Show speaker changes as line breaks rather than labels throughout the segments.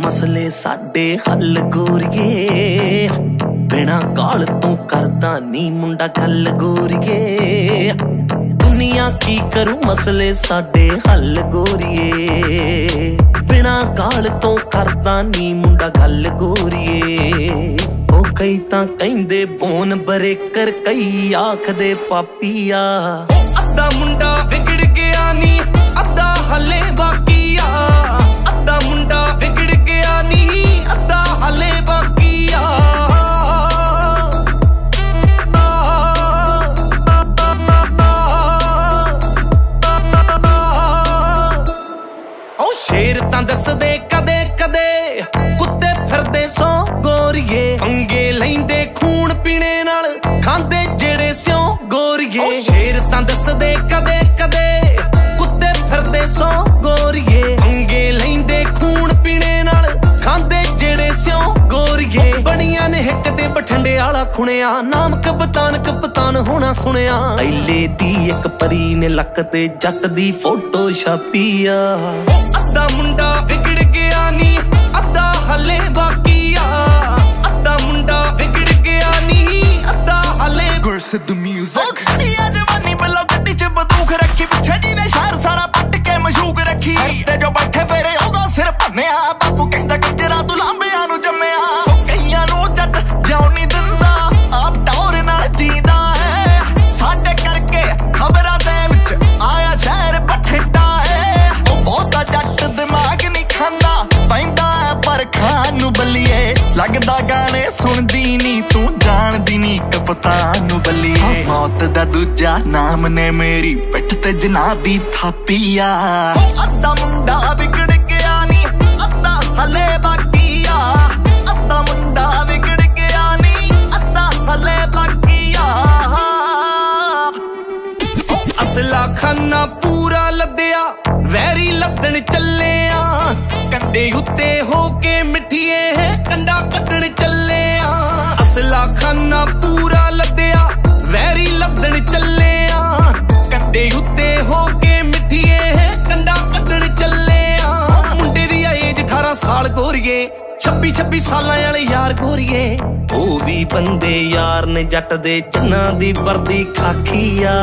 मसले साडे हल गोरीए, बिना गाल तू करदा नी मुंडा गल गोरीए। दुनिया की करूं मसले साडे हल गोरीए, बिना गाल तो करदा नी मुंडा गल गोरीए। ओ कई तां कहिंदे बोन बरेकर, कई आखदे पापीआ। अद्धा मुंडा विगड़ गया नी, अद्धा हले बाकीआ। अद्धा मुंडा विगड़ गया नी, अद्धा हले बाकीआ। ओ शेर तां दस दे कदे कदे, कुत्ते फिरदे सौ गोरीए। पंगे लैंदे खून पीने नाल, खांदे जेड़े स्यों गोरीए। शेर तां दस दे कदे कदे, कुत्ते फिरदे सौ गोरीए। पंगे लैंदे खून पीने नाल, खांदे जेड़े स्यों गोरीए। बणियां ने हिक ते बठंडे आला खुणिया, नाम कप्तान होना सुनिया। ऐले दी इक परी ने लक ते जट दी फोटो छापीआ। अद्धा मुंडा विगड़ गया नी, अद्धा हले बाकीआ। अद्धा मुंडा विगड़ गया नी, अद्धा हले।
गुरसिद्ध म्यूजिक।
खड़िया जवानी बल्लो गड्डी च बंदूक रखी, पिछे जी ने शहर सारा पट के मशूक रखी। ते जो बैठे फेरे ओदा सिर भन्निया, बापू कहंदा गजरा तू लांबियां नू जम्मिया। कईयां नू जट जिउं नहीं दिंदा, आप टौर नाल जींदा है। साडे करके खबरां दे विच आया शहर बठिंडा है। ओ बहुता जट दिमाग नहीं खांदा, पैंदा है पर खान नू बल्लीए। लगदा गाने सुनदी नी तू, जानदी नी कप्तान नू बल्लीए। मौत दा दूजा नाम ने मेरी पिठ ते जना दी थापीआ। अद्धा मुंडा विगड़ गया नी, अद्धा हले बाकीआ। अद्धा मुंडा विगड़ गया नी, अद्धा हले बाकीआ।
असला खाना पूरा लद्दिया, वैरी लद्दण चलिया। कंडे उत्ते हो के मिठिए, कंडा कड्डण चलिया। असला खाना पूरा लद्दिया, वैरी लद्दण चलिया। कंडे उत्ते हो के मिठिए, कंडा कड्डण चलिया। मुंडे दी एज 18 साल गोरीए, 26 सालां वाले यार गोरीए। ओ भी बंदे यार ने जट दे चन्ना दी वर्दी खाखीआ।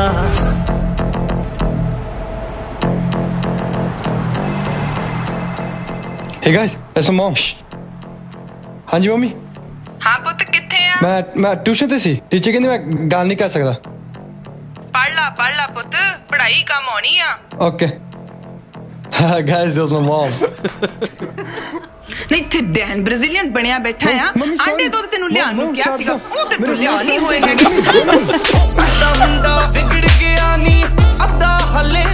Hey guys, that's my mom. हाँ जी मम्मी।
हाँ पुत किथे आ?
मैं ट्यूशन ते सी, टीचर कहंदी मैं गल नहीं कर सकदा।
पढ़ ला पुत, पढ़ाई काम आनी आ।
Okay. Guys, that was my mom.
नहीं थे डैन ब्राजीलियन बनया बैठा है। आंटे तो तेनू लियान नू क्या सीगा, ओ ते तू लिया नहीं होए हैगे।
अद्धा मुंडा विगड़ गया नी, अद्धा हले